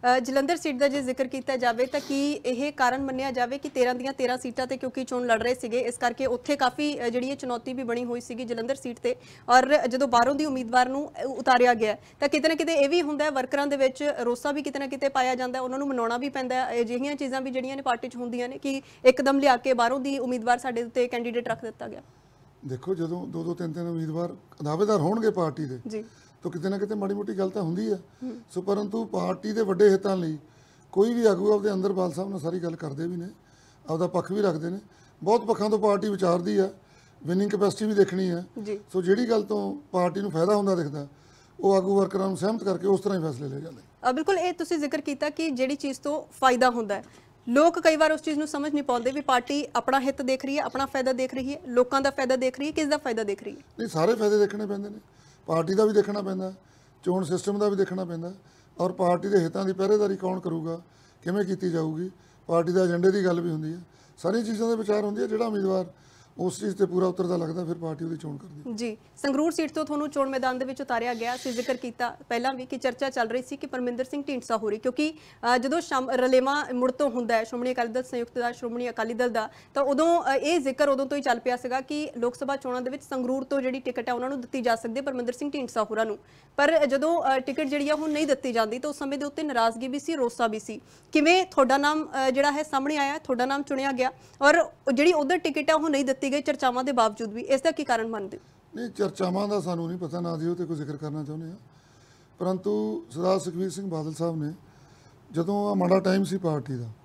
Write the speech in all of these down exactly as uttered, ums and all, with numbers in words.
ਅ, Jalandhar seat ਦਾ ਜੇ ਜ਼ਿਕਰ ਕੀਤਾ ਜਾਵੇ ਤਾਂ ਕੀ ਇਹ ਕਾਰਨ ਮੰਨਿਆ ਜਾਵੇ ਕਿ ਤੇਰਾਂ ਦੀਆਂ ਤੇਰਾਂ ਸੀਟਾਂ ਤੇ ਕਿਉਂਕਿ ਚੋਣ ਲੜ ਰਹੇ ਸੀਗੇ, ਇਸ ਕਰਕੇ ਉੱਥੇ ਕਾਫੀ ਅ, ਜਿਹੜੀ ਇਹ ਚੁਣੌਤੀ ਵੀ ਬਣੀ ਹੋਈ ਸੀਗੀ ਜਲੰਧਰ ਸੀਟ ਤੇ, ਔਰ ਜਦੋਂ ਬਾਹਰੋਂ ਦੀ ਉਮੀਦਵਾਰ ਨੂੰ ਅ, ਉਤਾਰਿਆ ਗਿਆ ਤਾਂ ਕਿਤੇ ਨਾ ਕਿਤੇ ਇਹ ਵੀ ਹੁੰਦਾ ਹੈ, ਵਰਕਰਾਂ ਦੇ ਵਿੱਚ ਰੋਸਾ ਵੀ ਕਿਤੇ ਨਾ ਕਿਤੇ ਪਾਇਆ ਜਾਂਦਾ ਹੈ, ਉਹਨਾਂ ਨੂੰ ਮਨਾਉਣਾ ਵੀ ਪੈਂਦਾ ਹੈ। ਅਜਿਹੀਆਂ ਚੀਜ਼ਾਂ ਵੀ ਜਿਹੜੀਆਂ ਨੇ ਪਾਰਟੀ 'ਚ ਹੁੰਦੀਆਂ ਨੇ ਕਿ ਇੱਕਦਮ ਲਿਆ ਕੇ ਬਾਹਰੋਂ ਦੀ ਉਮੀਦਵਾਰ ਸਾਡੇ ਉੱਤੇ ਕੈਂਡੀਡੇਟ ਰੱਖ ਦਿੱਤਾ ਗਿਆ। ਦੇਖੋ ਜਦੋਂ ਦੋ ਦੋ ਤਿੰਨ ਤਿੰਨ ਉਮੀਦਵਾਰ ਦਾਅਵੇਦਾਰ ਹੋਣਗੇ ਪਾਰਟੀ ਦੇ ਜੀ ਤਾਂ ਕਿਤੇ ਨਾ ਕਿਤੇ ਮਾੜੀ ਮੋਟੀ ਗੱਲ ਤਾਂ ਹੁੰਦੀ ਆ। ਸੋ ਪਰੰਤੂ ਪਾਰਟੀ ਦੇ ਵੱਡੇ ਹਿੱਤਾਂ ਲਈ ਕੋਈ ਵੀ ਆਗੂ ਆਪਦੇ ਅੰਦਰ ਬਾਲ ਸਾਹਿਬ ਨਾਲ ਸਾਰੀ ਗੱਲ ਕਰਦੇ ਵੀ ਨੇ, ਆਪਦਾ ਪੱਖ ਵੀ ਰੱਖਦੇ ਨੇ। ਬਹੁਤ ਪੱਖਾਂ ਤੋਂ ਪਾਰਟੀ ਵਿਚਾਰਦੀ ਆ, ਵਿਨਿੰਗ ਕੈਪੈਸਿਟੀ ਵੀ ਦੇਖਣੀ ਆ। ਸੋ ਜਿਹੜੀ ਗੱਲ ਤੋਂ ਪਾਰਟੀ ਨੂੰ ਫਾਇਦਾ ਹੁੰਦਾ ਦਿਖਦਾ, ਉਹ ਆਗੂ ਵਰਕਰਾਂ ਨੂੰ ਸਹਿਮਤ ਕਰਕੇ ਉਸ ਤਰ੍ਹਾਂ ਹੀ ਫੈਸਲੇ ਲਏ ਜਾਂਦੇ। ਬਿਲਕੁਲ, ਇਹ ਤੁਸੀਂ ਜ਼ਿਕਰ ਕੀਤਾ ਕਿ ਜਿਹੜੀ ਚੀਜ਼ ਤੋਂ ਫਾਇਦਾ ਹੁੰਦਾ ਹੈ, ਲੋਕ ਕਈ ਵਾਰ ਉਸ ਚੀਜ਼ ਨੂੰ ਸਮਝ ਨਹੀਂ ਪਾਉਂਦੇ ਵੀ ਪਾਰਟੀ ਆਪਣਾ ਹਿੱਤ ਦੇਖ ਰਹੀ ਹੈ, ਆਪਣਾ ਫਾਇਦਾ ਦੇਖ ਰਹੀ ਹੈ, ਲੋਕਾਂ ਦਾ ਫਾਇਦਾ ਦੇਖ ਰਹੀ ਹੈ, ਕਿਸ ਦਾ ਫਾਇਦਾ ਦੇਖ ਰਹੀ ਹੈ। ਨਹੀਂ, ਸਾਰੇ ਫਾਇਦੇ ਦੇਖਣੇ ਪੈਂਦੇ ਨੇ। ਪਾਰਟੀ ਦਾ ਵੀ ਦੇਖਣਾ ਪੈਂਦਾ, ਚੋਣ ਸਿਸਟਮ ਦਾ ਵੀ ਦੇਖਣਾ ਪੈਂਦਾ, ਔਰ ਪਾਰਟੀ ਦੇ ਹਿੱਤਾਂ ਦੀ ਪਹਿਰੇਦਾਰੀ ਕੌਣ ਕਰੂਗਾ, ਕਿਵੇਂ ਕੀਤੀ ਜਾਊਗੀ, ਪਾਰਟੀ ਦੇ ਏਜੰਡੇ ਦੀ ਗੱਲ ਵੀ ਹੁੰਦੀ ਹੈ। ਸਾਰੀਆਂ ਚੀਜ਼ਾਂ ਦੇ ਵਿਚਾਰ ਹੁੰਦੀ ਹੈ। ਜਿਹੜਾ ਉਮੀਦਵਾਰ ਉਸ ਚੀਜ਼ ਤੇ ਪੂਰਾ ਉਤਰਦਾ ਲੱਗਦਾ, ਫਿਰ ਪਾਰਟੀ ਉਹਦੀ ਚੋਣ ਕਰਦੀ ਹੈ। ਜੀ, ਸੰਗਰੂਰ ਸੀਟ ਤੋਂ ਤੁਹਾਨੂੰ ਚੋਣ ਮੈਦਾਨ ਦੇ ਵਿੱਚ ਉਤਾਰਿਆ ਗਿਆ ਸੀ। ਜ਼ਿਕਰ ਕੀਤਾ ਪਹਿਲਾਂ ਵੀ ਕਿ ਚਰਚਾ ਚੱਲ ਰਹੀ ਸੀ ਕਿ ਪਰਮਿੰਦਰ ਸਿੰਘ ਢੀਂਡਸਾ ਹੋਰੀ, ਕਿਉਂਕਿ ਜਦੋਂ ਸ਼ਮ ਰਲੇਵਾ ਮੁੜ ਤੋਂ ਹੁੰਦਾ ਹੈ ਸ਼੍ਰੋਮਣੀ ਅਕਾਲੀ ਦਲ ਸੰਯੁਕਤ ਦਾ, ਸ਼੍ਰੋਮਣੀ ਅਕਾਲੀ ਦਲ ਦਾ, ਤਾਂ ਉਦੋਂ ਇਹ ਜ਼ਿਕਰ ਉਦੋਂ ਤੋਂ ਹੀ ਚੱਲ ਪਿਆ ਸੀਗਾ ਕਿ ਲੋਕ ਸਭਾ ਚੋਣਾਂ ਦੇ ਵਿੱਚ ਸੰਗਰੂਰ ਤੋਂ ਜਿਹੜੀ ਟਿਕਟ ਹੈ ਉਹਨਾਂ ਨੂੰ ਦਿੱਤੀ ਜਾ ਸਕਦੀ ਹੈ, ਪਰਮਿੰਦਰ ਸਿੰਘ ਢੀਂਡਸਾ ਹੋਰਾਂ ਨੂੰ। ਪਰ ਜਦੋਂ ਟਿਕਟ ਜਿਹੜੀ ਆ ਉਹ ਨਹੀਂ ਦਿੱਤੀ ਜਾਂਦੀ ਤਾਂ ਉਸ ਸਮੇਂ ਦੇ ਉੱਤੇ ਨਾਰਾਜ਼ਗੀ ਵੀ ਸੀ, ਰੋਸਾ ਵੀ ਸੀ। ਕਿਵੇਂ ਤੁਹਾਡਾ ਨਾਮ ਜਿਹੜਾ ਹੈ ਸਾਹਮਣੇ ਆਇਆ, ਤੁਹਾਡਾ ਨਾਮ ਚੁਣਿਆ ਗਿਆ, ਔਰ ਜਿਹੜੀ ਉਧਰ ਟਿਕਟ ਹੈ ਉਹ ਨਹੀਂ ਦਿੱਤੀ ਗਈ ਚਰਚਾਵਾਂ ਦੇ ਬਾਵਜੂਦ ਵੀ, ਇਸ ਦਾ ਕੀ ਕਾਰਨ ਮੰਨਦੇ ਹੋ? ਨਹੀਂ, ਚਰਚਾਵਾਂ ਦਾ ਸਾਨੂੰ ਨਹੀਂ ਪਤਾ, ਨਾ ਜੀ ਉਹ ਤੇ ਕੋਈ ਜ਼ਿਕਰ ਕਰਨਾ ਚਾਹੁੰਦੇ ਆ। ਪਰੰਤੂ ਸਰਦਾਰ ਸੁਖਬੀਰ ਸਿੰਘ ਬਾਦਲ ਸਾਹਿਬ ਨੇ ਜਦੋਂ ਆ ਮਾੜਾ ਟਾਈਮ ਸੀ ਪਾਰਟੀ ਦਾ,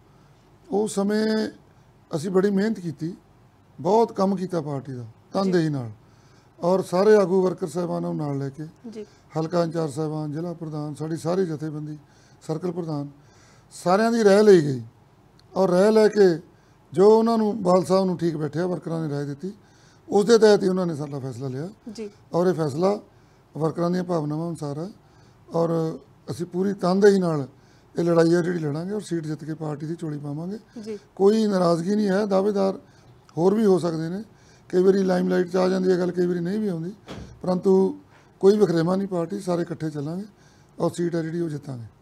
ਉਸ ਸਮੇਂ ਅਸੀਂ ਬੜੀ ਮਿਹਨਤ ਕੀਤੀ, ਬਹੁਤ ਕੰਮ ਕੀਤਾ ਪਾਰਟੀ ਦਾ ਤਨਦੇਹੀ ਨਾਲ, ਔਰ ਸਾਰੇ ਆਗੂ ਵਰਕਰ ਸਾਹਿਬਾਨਾਂ ਨੂੰ ਨਾਲ ਲੈ ਕੇ, ਹਲਕਾ ਇੰਚਾਰਜ ਸਾਹਿਬਾਨ, ਜ਼ਿਲ੍ਹਾ ਪ੍ਰਧਾਨ, ਸਾਡੀ ਸਾਰੀ ਜਥੇਬੰਦੀ, ਸਰਕਲ ਪ੍ਰਧਾਨ, ਸਾਰਿਆਂ ਦੀ ਰਾਏ ਲਈ ਗਈ, ਔਰ ਰਾਏ ਲੈ ਕੇ ਜੋ ਉਹਨਾਂ ਨੂੰ ਬਾਦਲ ਸਾਹਿਬ ਨੂੰ ਠੀਕ ਬੈਠਿਆ, ਵਰਕਰਾਂ ਨੇ ਰਾਏ ਦਿੱਤੀ, ਉਸ ਦੇ ਤਹਿਤ ਹੀ ਉਹਨਾਂ ਨੇ ਸਾਡਾ ਫੈਸਲਾ ਲਿਆ। ਔਰ ਇਹ ਫੈਸਲਾ ਵਰਕਰਾਂ ਦੀਆਂ ਭਾਵਨਾਵਾਂ ਅਨੁਸਾਰ ਹੈ, ਔਰ ਅਸੀਂ ਪੂਰੀ ਤਨਦੇਹੀ ਨਾਲ ਇਹ ਲੜਾਈ ਹੈ ਜਿਹੜੀ ਲੜਾਂਗੇ, ਔਰ ਸੀਟ ਜਿੱਤ ਕੇ ਪਾਰਟੀ ਦੀ ਝੋਲੀ ਪਾਵਾਂਗੇ। ਕੋਈ ਨਾਰਾਜ਼ਗੀ ਨਹੀਂ ਹੈ। ਦਾਅਵੇਦਾਰ ਹੋਰ ਵੀ ਹੋ ਸਕਦੇ ਨੇ, ਕਈ ਵਾਰੀ ਲਾਈਮਲਾਈਟ 'ਚ ਆ ਜਾਂਦੀ ਹੈ ਗੱਲ, ਕਈ ਵਾਰੀ ਨਹੀਂ ਵੀ ਆਉਂਦੀ, ਪਰੰਤੂ ਕੋਈ ਵਖਰੇਵਾਂ ਨਹੀਂ, ਪਾਰਟੀ ਸਾਰੇ ਇਕੱਠੇ ਚੱਲਾਂਗੇ ਔਰ ਸੀਟ ਹੈ ਜਿਹੜੀ ਉਹ ਜਿੱਤਾਂਗੇ।